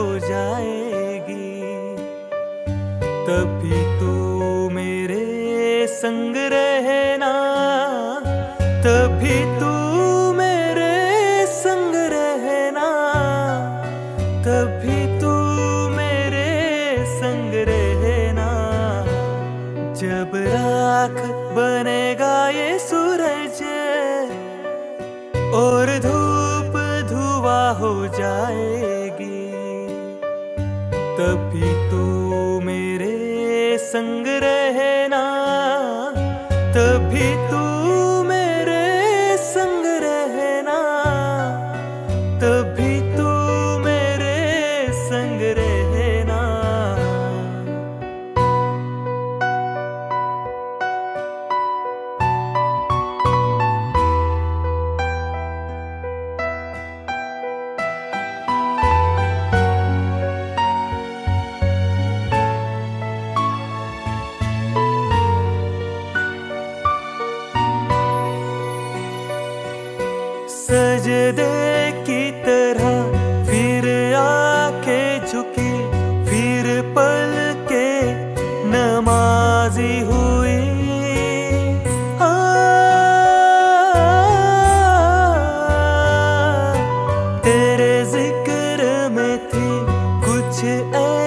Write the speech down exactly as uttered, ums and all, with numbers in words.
हो जाएगी। तभी तू मेरे संग रहना, तभी तू मेरे संग रहना, तभी तू मेरे संग रहना। जब राख बनेगा ये सूरज और धूप धुआं हो जाएगी, तभी तू मेरे संग रहना, तभी तू मेरे संग रहना, तभी तू मेरे संग रहना। सजदे की तरह फिर आके झुकी, फिर पल के नमाजी हुई। आ, तेरे जिक्र में थी कुछ